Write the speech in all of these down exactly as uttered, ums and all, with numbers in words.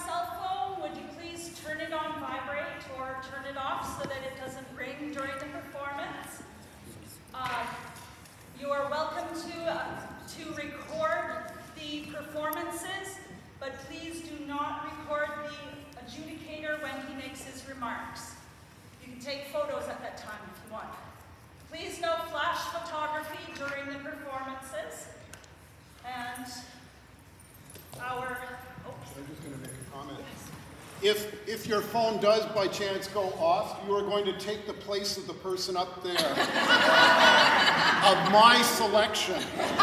cell phone, would you please turn it on vibrate or turn it off so that it doesn't ring during the performance? Uh, you are welcome to, uh, to record the performances, but please do not record the adjudicator when he makes his remarks. You can take photos at that time if you want. Please no flash photography during the performances. And our, oops. I'm just going to make a comment. If, if your phone does by chance go off, you are going to take the place of the person up there of my selection.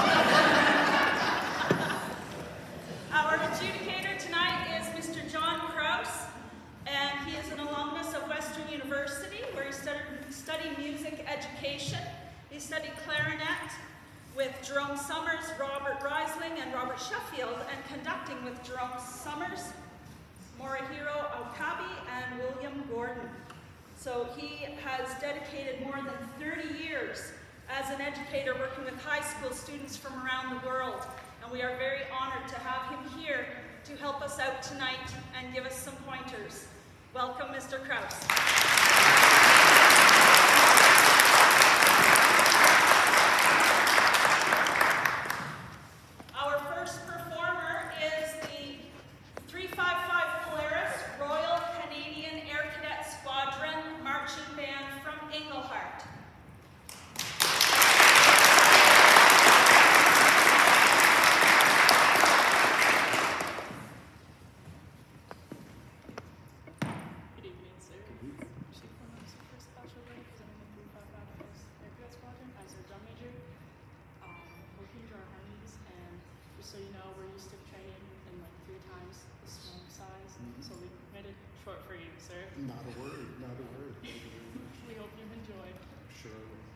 Our adjudicator tonight is Mister John Krause, and he is an alumnus of Western University, where he studied, studied music education. He studied clarinet with Jerome Summers, Robert Reisling, and Robert Sheffield, and conducting with Jerome Summers, Morihiro Okabe, and William Gordon. So he has dedicated more than thirty years as an educator working with high school students from around the world. And we are very honored to have him here to help us out tonight and give us some pointers. Welcome, Mister Krause. Our first performer is the three five five Polaris Royal Canadian Air Cadet Squadron Marching Band from Englehart. So you know, we're used to training in like three times the small size, mm-hmm. So we made it short for you, sir. Not a word, not a word. We hope you enjoy. Sure.